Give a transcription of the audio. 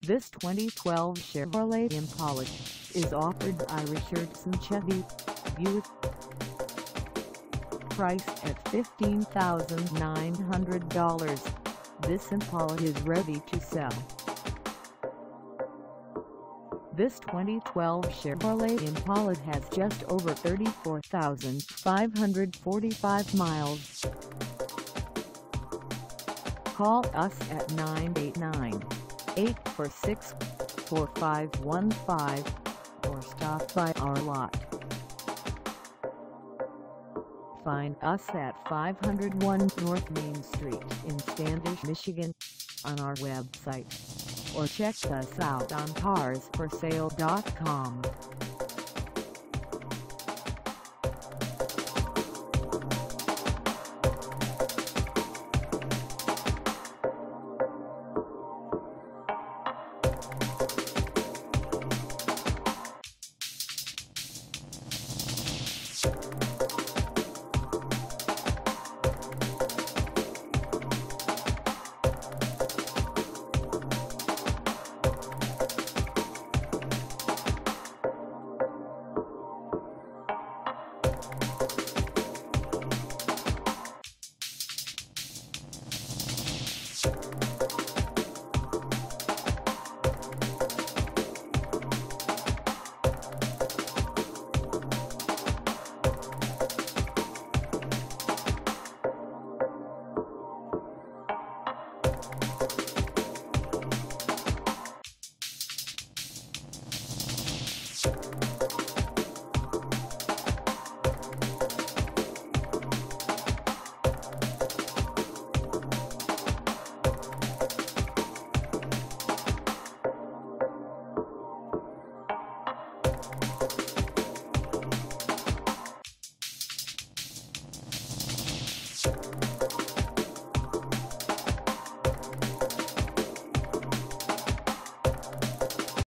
This 2012 Chevrolet Impala is offered by Richardson Chevy, Buick. Priced at $15,900, this Impala is ready to sell. This 2012 Chevrolet Impala has just over 34,545 miles. Call us at 989-846-4515 or stop by our lot. Find us at 501 North Main Street in Standish, Michigan, on our website, or check us out on carsforsale.com.